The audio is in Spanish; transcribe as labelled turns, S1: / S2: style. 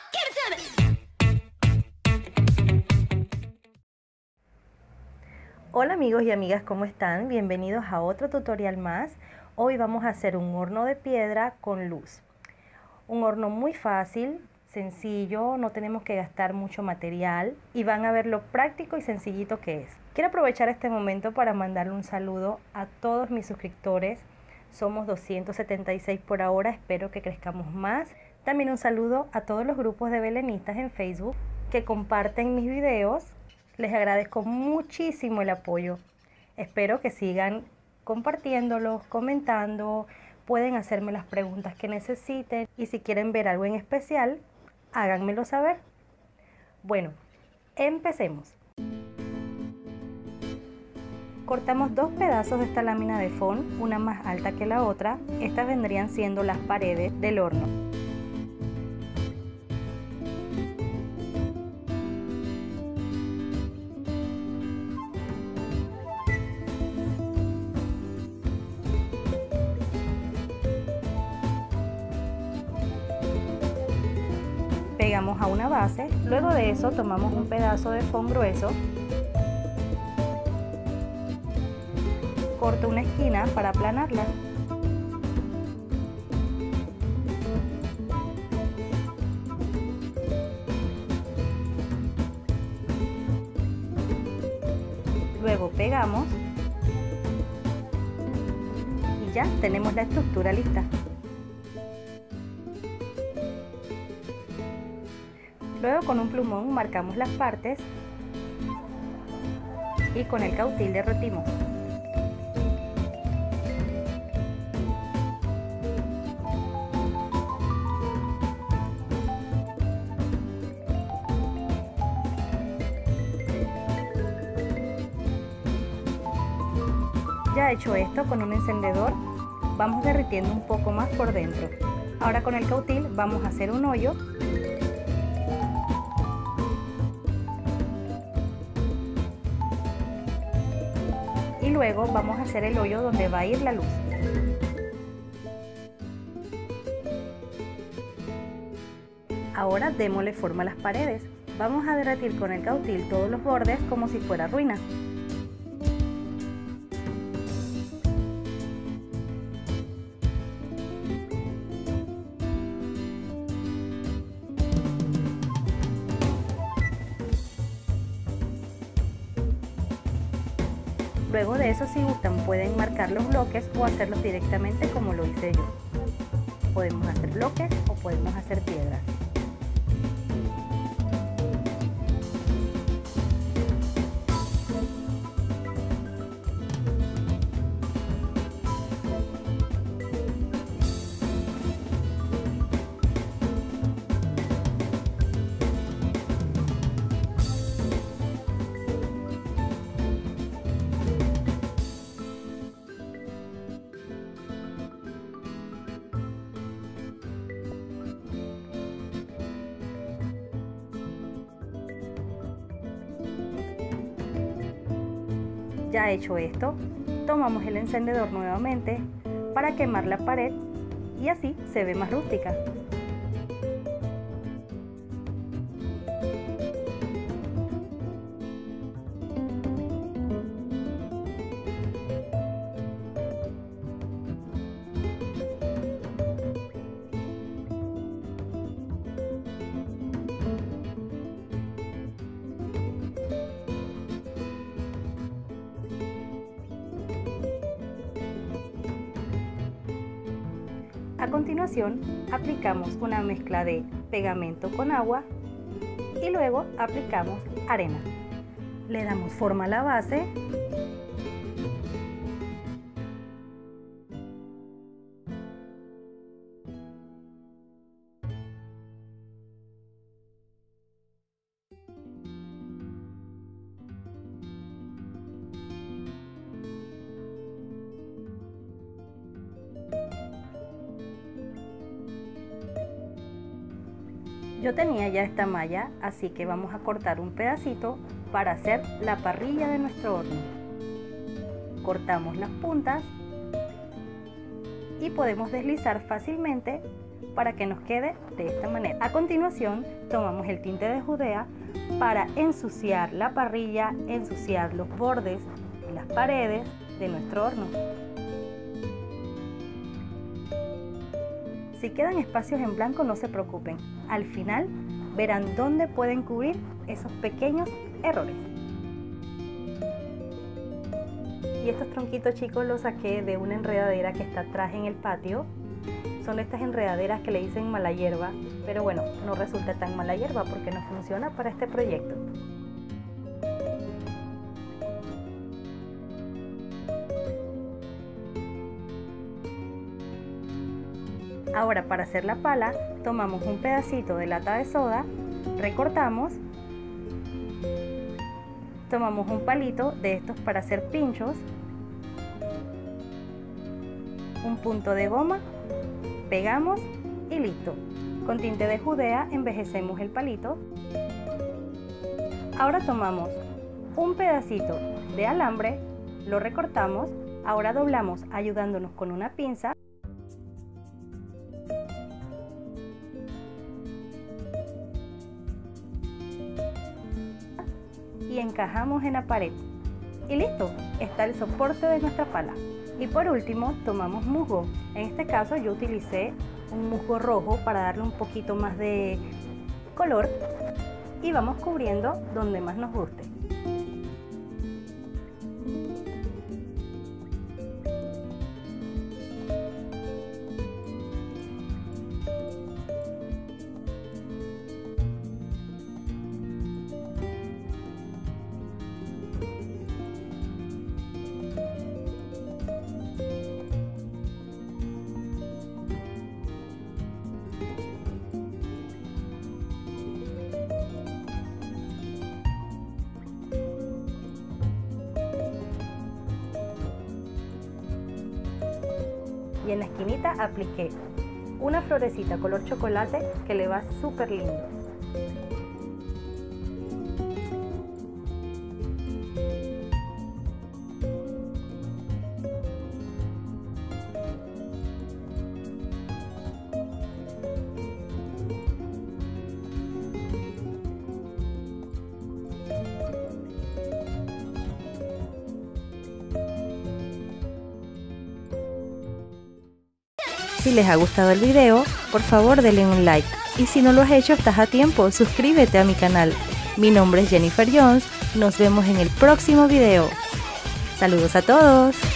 S1: Hola amigos y amigas, ¿cómo están? Bienvenidos a otro tutorial más. Hoy vamos a hacer un horno de piedra con luz. Un horno muy fácil, sencillo, no tenemos que gastar mucho material y van a ver lo práctico y sencillito que es. Quiero aprovechar este momento para mandarle un saludo a todos mis suscriptores. Somos 276 por ahora, espero que crezcamos más. También un saludo a todos los grupos de belenistas en Facebook que comparten mis videos. Les agradezco muchísimo el apoyo. Espero que sigan compartiéndolos, comentando. Pueden hacerme las preguntas que necesiten y si quieren ver algo en especial, háganmelo saber. Bueno, empecemos. Cortamos dos pedazos de esta lámina de foam, una más alta que la otra. Estas vendrían siendo las paredes del horno. Pegamos a una base, luego de eso tomamos un pedazo de foam grueso, corto una esquina para aplanarla. Luego pegamos y ya tenemos la estructura lista. Luego con un plumón marcamos las partes y con el cautil derretimos. Ya hecho esto, con un encendedor vamos derritiendo un poco más por dentro. Ahora con el cautil vamos a hacer un hoyo . Y luego vamos a hacer el hoyo donde va a ir la luz. Ahora démosle forma a las paredes. Vamos a derretir con el cautil todos los bordes como si fuera ruina. Luego de eso, si gustan, pueden marcar los bloques o hacerlos directamente como lo hice yo. Podemos hacer bloques o podemos hacer piedras. Ya hecho esto, tomamos el encendedor nuevamente para quemar la pared y así se ve más rústica. A continuación, aplicamos una mezcla de pegamento con agua y luego aplicamos arena. Le damos forma a la base . Yo tenía ya esta malla, así que vamos a cortar un pedacito para hacer la parrilla de nuestro horno. Cortamos las puntas y podemos deslizar fácilmente para que nos quede de esta manera. A continuación tomamos el tinte de Judea para ensuciar la parrilla, ensuciar los bordes y las paredes de nuestro horno. Si quedan espacios en blanco, no se preocupen. Al final verán dónde pueden cubrir esos pequeños errores. Y estos tronquitos, chicos, los saqué de una enredadera que está atrás en el patio. Son estas enredaderas que le dicen mala hierba, pero bueno, no resulta tan mala hierba porque no funciona para este proyecto. Ahora, para hacer la pala, tomamos un pedacito de lata de soda, recortamos, tomamos un palito de estos para hacer pinchos, un punto de goma, pegamos y listo. Con tinte de Judea envejecemos el palito. Ahora tomamos un pedacito de alambre, lo recortamos, ahora doblamos ayudándonos con una pinza. Y encajamos en la pared. Y listo, está el soporte de nuestra pala. Y por último tomamos musgo. En este caso yo utilicé un musgo rojo para darle un poquito más de color. Y vamos cubriendo donde más nos guste. Y en la esquinita apliqué una florecita color chocolate que le va súper lindo. Si les ha gustado el video, por favor denle un like. Y si no lo has hecho, estás a tiempo, suscríbete a mi canal. Mi nombre es Jennifer Jones, nos vemos en el próximo video. Saludos a todos.